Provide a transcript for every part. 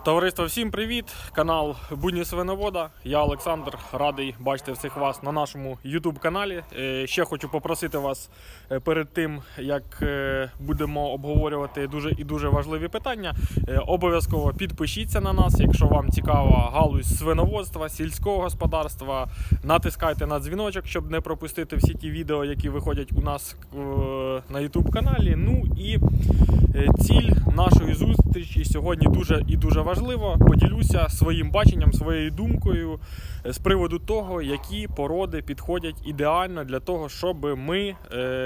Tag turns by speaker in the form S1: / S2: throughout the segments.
S1: Товариство, всім привіт! Канал Будні Свиновода. Я Олександр, радий бачити всіх вас на нашому YouTube каналі. Ще хочу попросити вас перед тим, як будемо обговорювати дуже важливі питання, обов'язково підпишіться на нас, якщо вам цікава галузь свиноводства, сільського господарства. Натискайте на дзвіночок, щоб не пропустити всі ті відео, які виходять у нас на YouTube каналі. Ну і ціль нашої зустрічі сьогодні дуже важливо. Поділюся своїм баченням, своєю думкою з приводу того, які породи підходять ідеально для того, щоб ми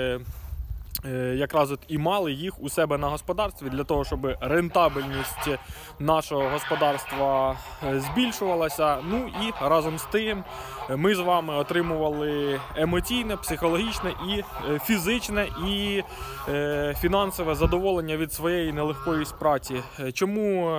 S1: якраз і мали їх у себе на господарстві, для того, щоб рентабельність нашого господарства збільшувалася. Ну і разом з тим ми з вами отримували емоційне, психологічне і фізичне і фінансове задоволення від своєї нелегкої праці. Чому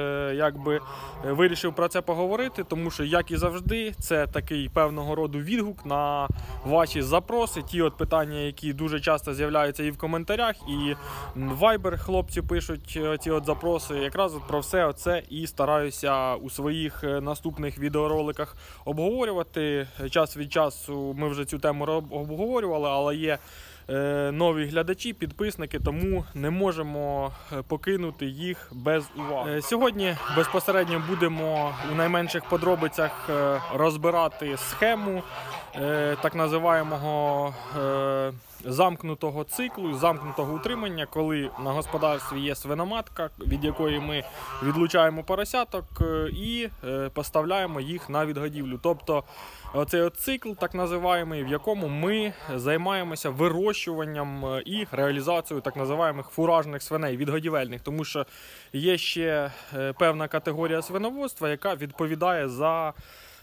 S1: вирішив про це поговорити? Тому що, як і завжди, це такий певного роду відгук на ваші запроси, ті от питання, які дуже часто з'являються і в коментарях, і в Viber хлопці пишуть ці от запроси. Якраз про все це і стараюся у своїх наступних відеороликах обговорювати. Час від часу ми вже цю тему обговорювали, але є нові глядачі, підписники, тому не можемо покинути їх без уваги. Сьогодні безпосередньо будемо у найменших подробицях розбирати схему так називаємого замкнутого циклу, замкнутого утримання, коли на господарстві є свиноматка, від якої ми відлучаємо поросяток і поставляємо їх на відгодівлю. Тобто оцей от цикл, так називаємий, в якому ми займаємося вирощуванням і реалізацією так називаємих фуражних свиней, відгодівельних. Тому що є ще певна категорія свиноводства, яка відповідає за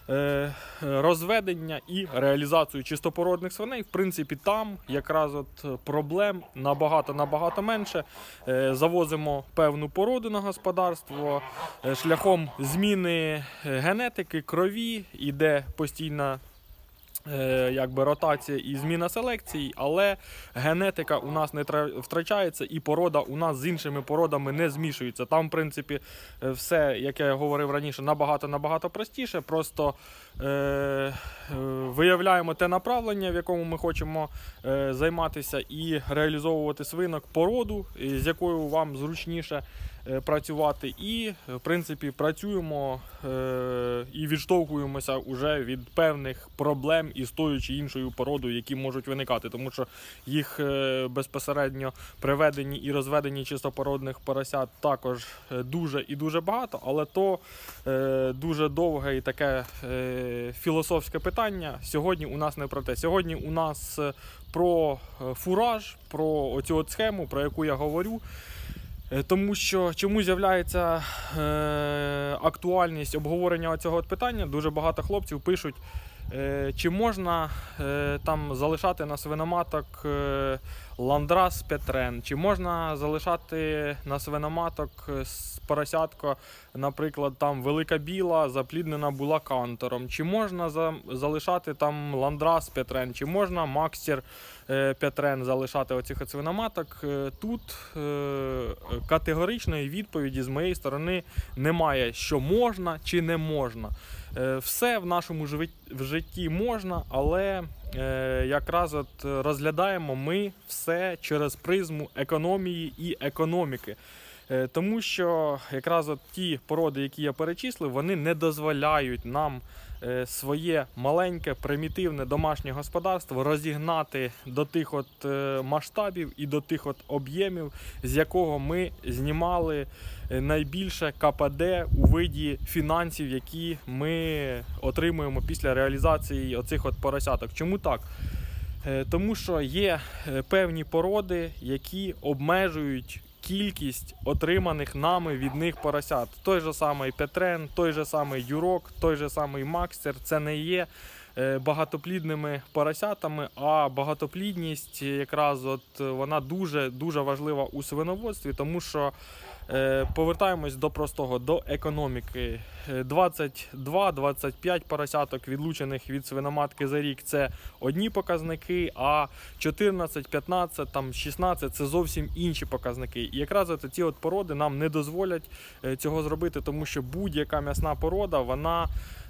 S1: розведення і реалізацію чистопородних свиней. В принципі, там якраз от проблем набагато менше. Завозимо певну породу на господарство, шляхом зміни генетики, крові, іде постійна ротація і зміна селекції, але генетика у нас не втрачається і порода у нас з іншими породами не змішується. Там, в принципі, все, як я говорив раніше, набагато простіше. Просто виявляємо те направлення, в якому ми хочемо займатися і реалізовувати свинок, породу, з якою вам зручніше працювати, і в принципі працюємо і відштовхуємося вже від певних проблем із тою чи іншою породою, які можуть виникати, тому що їх безпосередньо приведені і розведені чистопородних поросят також дуже багато, але то дуже довге і таке філософське питання. Сьогодні у нас не про те. Сьогодні у нас про фураж, про оцю от схему, про яку я говорю. Тому що чому з'являється актуальність обговорення цього питання, дуже багато хлопців пишуть, чи можна там залишати на свиноматок ландрас петрен, чи можна залишати на свиноматок поросятко, наприклад, там велика біла, запліднена була кантором, чи можна залишати там ландрас петрен, чи можна макстер петрен залишати оцих от свиноматок. Тут категоричної відповіді з моєї сторони немає, що можна чи не можна. Все в нашому житті можна, але якраз от розглядаємо ми все через призму економії і економіки. Тому що якраз от ті породи, які я перечислив, вони не дозволяють нам своє маленьке, примітивне домашнє господарство розігнати до тих от масштабів і до тих от об'ємів, з якого ми знімали найбільше КПД у виді фінансів, які ми отримуємо після реалізації оцих от поросяток. Чому так? Тому що є певні породи, які обмежують кількість отриманих нами від них поросят. Той же самий петрен, той же самий юрок, той же самий макстер – це не є багатоплідними поросятами, а багатоплідність якраз от вона дуже важлива у свиноводстві, тому що Повертаємось до простого, до економіки. 22-25 поросяток, відлучених від свиноматки за рік, це одні показники, а 14, 15, там, 16 – це зовсім інші показники. І якраз ці породи нам не дозволять цього зробити, тому що будь-яка м'ясна порода, вона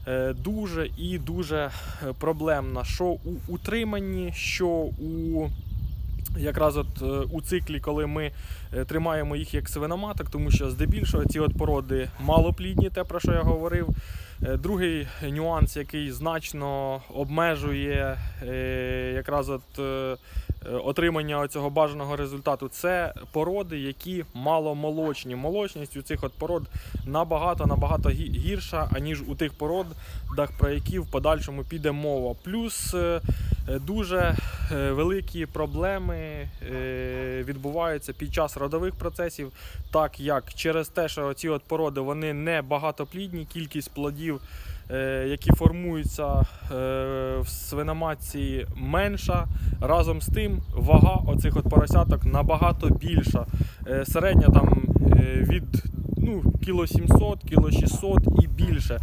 S1: дуже і дуже проблемна. Що у утриманні, що у якраз у циклі, коли ми тримаємо їх як свиноматок, тому що здебільшого ці породи малоплідні, те, про що я говорив. Другий нюанс, який значно обмежує якраз отримання цього бажаного результату, це породи, які маломолочні. Молочність у цих пород набагато гірша, аніж у тих породах, про які в подальшому піде мова. Плюс дуже великі проблеми відбуваються під час родових процесів, так як через те, що ці породи вони не багатоплідні, кількість плодів, які формуються в свиноматці, менша. Разом з тим вага оцих поросяток набагато більша. Середня там від кіло 700, кіло 600 і більше.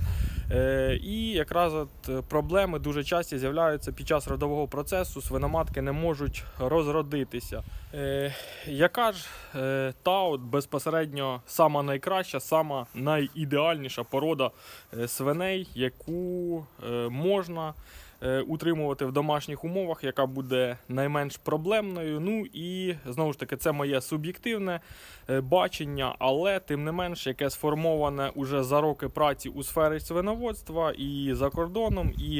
S1: І якраз проблеми дуже часто з'являються під час родового процесу, свиноматки не можуть розродитися. Яка ж та безпосередньо сама найкраща, сама найідеальніша порода свиней, яку можна утримувати в домашніх умовах, яка буде найменш проблемною? Ну і знову ж таки, це моє суб'єктивне бачення, але тим не менш, яке сформоване уже за роки праці у сфері свиноводства і за кордоном, і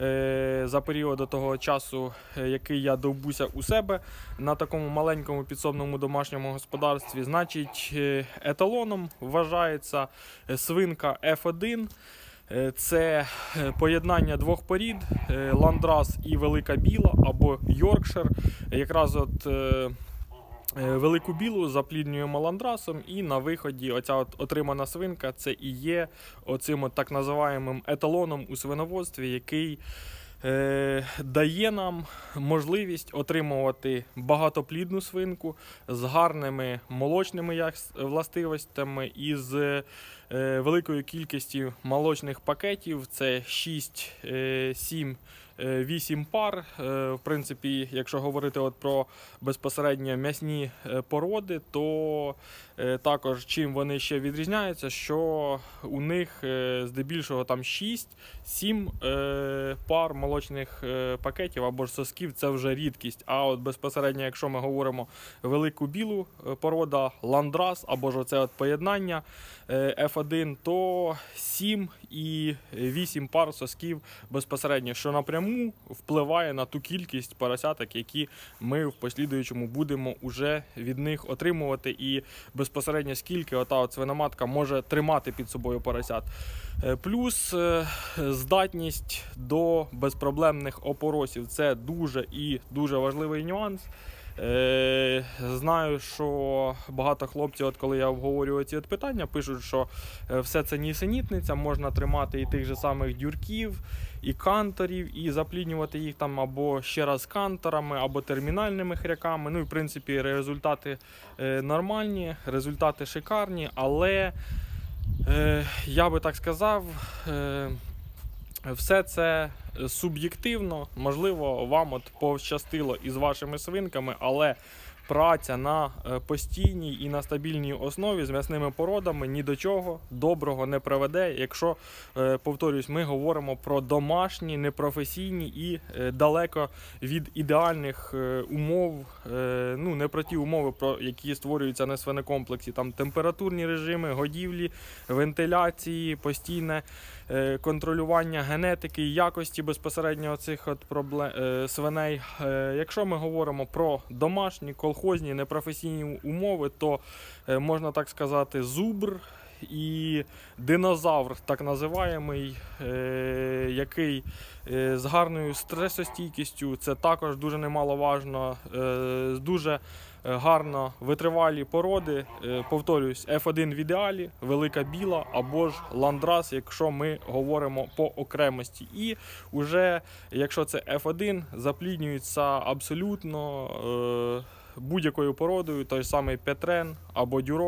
S1: за період того часу, який я довбуся у себе на такому маленькому підсобному домашньому господарстві. Значить, еталоном вважається свинка F1. Це поєднання двох порід – ландрас і велика біла або йоркшир. Якраз велику білу запліднюємо ландрасом, і на виході оця отримана свинка – це і є оцим так називаємим еталоном у свиноводстві, який дає нам можливість отримувати багатоплідну свинку з гарними молочними властивостями і з великою кількістю молочних пакетів. Це 6, 7, 8 пар. В принципі, якщо говорити про безпосередньо м'ясні породи, то також чим вони ще відрізняються, що у них здебільшого там 6-7 пар молочних пакетів або ж сосків – це вже рідкість. А от безпосередньо, якщо ми говоримо велику білу порода, ландрас або ж оце поєднання F1, то 7 і 8 пар сосків безпосередньо, що напряму впливає на ту кількість поросяток, які ми в послідуючому будемо уже від них отримувати, і безпосередньо скільки ота свиноматка може тримати під собою поросят. Плюс здатність до безпроблемних опоросів – це дуже і дуже важливий нюанс. Знаю, що багато хлопців, коли я обговорюю ці питання, пишуть, що все це нісенітниця, можна тримати і тих же самих дюрків, і канторів, і запліднювати їх там або ще раз канторами, або термінальними хряками. Ну і в принципі результати нормальні, результати шикарні, але я би так сказав, все це суб'єктивно. Можливо, вам пощастило із вашими свинками, але праця на постійній і на стабільній основі з м'ясними породами ні до чого доброго не приведе, якщо, повторюсь, ми говоримо про домашні, непрофесійні і далеко від ідеальних умов, ну не про ті умови, про які створюються на свинокомплексі, там температурні режими, годівлі, вентиляції, постійне контролювання генетики і якості безпосередньо цих свиней. Якщо ми говоримо про домашні, колхозні, непрофесійні умови, то можна так сказати, зубр і динозавр, так називаємий, який з гарною стресостійкістю, це також дуже немаловажно, дуже гарно витривалі породи, повторюсь, F1 в ідеалі, велика біла або ж ландрас, якщо ми говоримо по окремості. І вже, якщо це F1, запліднюється абсолютно будь-якою породою, той самий петрен або дюрок,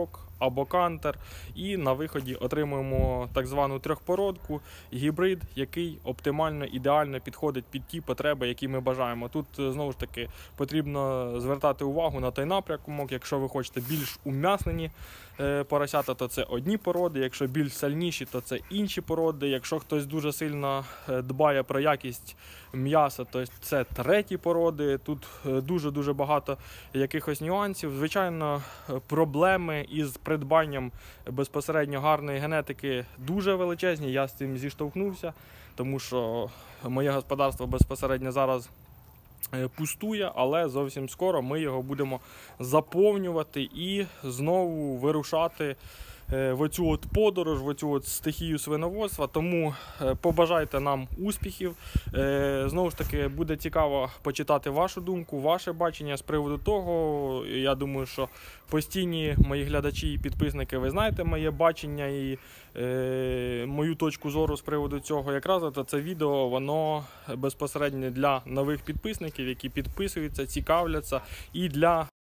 S1: або кантер. І на виході отримуємо так звану трьохпородку, гібрид, який оптимально, ідеально підходить під ті потреби, які ми бажаємо. Тут, знову ж таки, потрібно звертати увагу на той напрямок. Якщо ви хочете більш ум'яснені поросята, то це одні породи, якщо більш сильніші, то це інші породи. Якщо хтось дуже сильно дбає про якість м'яса, то це треті породи. Тут дуже-дуже багато якихось нюансів. Звичайно, проблеми із придбанням безпосередньо гарної генетики дуже величезні. Я з цим зіштовхнувся, тому що моє господарство безпосередньо зараз пустує, але зовсім скоро ми його будемо заповнювати і знову вирушати в оцю от подорож, в оцю от стихію свиноводства. Тому побажайте нам успіхів. Знову ж таки, буде цікаво почитати вашу думку, ваше бачення з приводу того. Я думаю, що постійні мої глядачі і підписники, ви знаєте моє бачення і мою точку зору з приводу цього. Якраз це відео, воно безпосередньо для нових підписників, які підписуються, цікавляться, і для